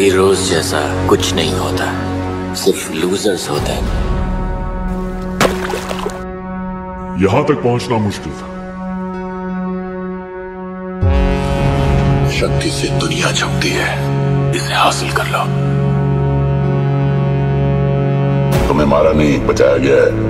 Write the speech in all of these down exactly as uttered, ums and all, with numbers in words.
Heroes जैसा कुछ नहीं होता, सिर्फ लूजर्स होते हैं। यहां तक पहुंचना मुश्किल था। शक्ति से दुनिया झुकती है, इसे हासिल कर लो। तुम्हें मारा नहीं, बचाया गया है।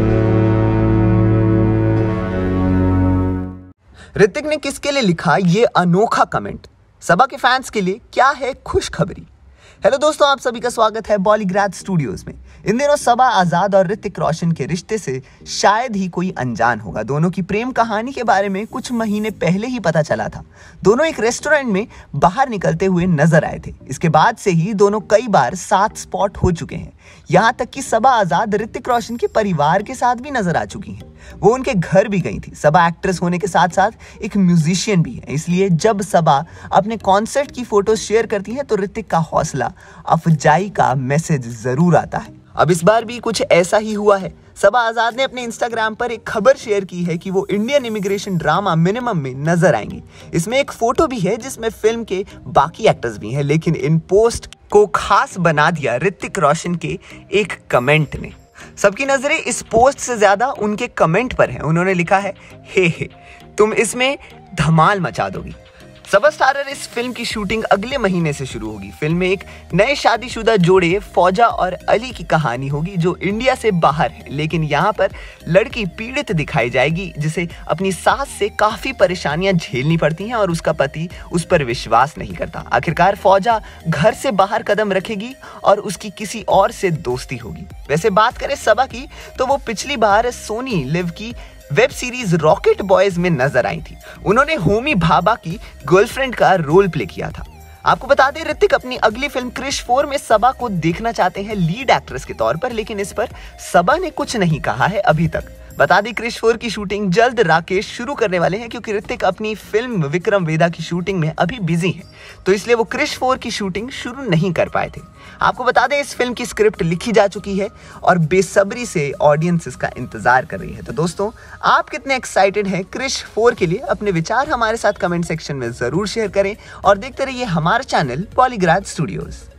ऋतिक ने किसके लिए लिखा ये अनोखा कमेंट? सबा के फैंस के लिए क्या है खुशखबरी? हेलो दोस्तों, आप सभी का स्वागत है बॉलीग्राज स्टूडियोज में। इन दिनों सबा आजाद और ऋतिक रोशन के रिश्ते से शायद ही कोई अनजान होगा। दोनों की प्रेम कहानी के बारे में कुछ महीने पहले ही पता चला था। दोनों एक रेस्टोरेंट में बाहर निकलते हुए नजर आए थे। इसके बाद से ही दोनों कई बार साथ स्पॉट हो चुके हैं। यहाँ तक कि सबा आजाद ऋतिक रोशन के परिवार के साथ भी नजर आ चुकी हैं। वो उनके घर भी गई थी। सबा एक्ट्रेस होने के साथ साथ एक म्यूजिशियन भी है, इसलिए जब सबा अपने कॉन्सर्ट की फोटो शेयर करती है तो ऋतिक का हौसला अफजाई का मैसेज जरूर आता है। अब इस बार भी कुछ ऐसा ही हुआ है। सबा आजाद ने अपने इंस्टाग्राम पर एक खबर शेयर की है कि वो इंडियन इमिग्रेशन ड्रामा मिनिमम में नजर आएंगे। इसमें एक फोटो भी है जिसमें फिल्म के बाकी एक्टर्स भी हैं, लेकिन इन पोस्ट को खास बना दिया ऋतिक रोशन के एक कमेंट ने। सबकी नजरें इस पोस्ट से ज्यादा उनके कमेंट पर हैं। उन्होंने लिखा है, हे हे तुम इसमें धमाल मचा दोगी। सबा स्टारर इस फिल्म की शूटिंग अगले महीने से शुरू होगी। फिल्म में एक नए शादीशुदा जोड़े फौजा और अली की कहानी होगी जो इंडिया से बाहर है, लेकिन यहाँ पर लड़की पीड़ित दिखाई जाएगी जिसे अपनी सास से काफी परेशानियां झेलनी पड़ती हैं और उसका पति उस पर विश्वास नहीं करता। आखिरकार फौजा घर से बाहर कदम रखेगी और उसकी किसी और से दोस्ती होगी। वैसे बात करें सबा की तो वो पिछली बार सोनी लिव की वेब सीरीज रॉकेट बॉयज में नजर आई थी। उन्होंने होमी भाभा की गर्लफ्रेंड का रोल प्ले किया था। आपको बता दें, ऋतिक अपनी अगली फिल्म क्रिश फोर में सबा को देखना चाहते हैं लीड एक्ट्रेस के तौर पर, लेकिन इस पर सबा ने कुछ नहीं कहा है अभी तक। बता दें, क्रिश फोर की शूटिंग जल्द राकेश शुरू करने वाले हैं क्योंकि ऋतिक अपनी फिल्म विक्रम वेदा की शूटिंग में अभी बिजी हैं, तो इसलिए वो क्रिश फोर की शूटिंग शुरू नहीं कर पाए थे। आपको बता दें, इस फिल्म की स्क्रिप्ट लिखी जा चुकी है और बेसब्री से ऑडियंस इसका इंतजार कर रही है। तो दोस्तों, आप कितने एक्साइटेड हैं क्रिश फोर के लिए? अपने विचार हमारे साथ कमेंट सेक्शन में जरूर शेयर करें और देखते रहिए हमारा चैनल बॉलीग्राज स्टूडियोज।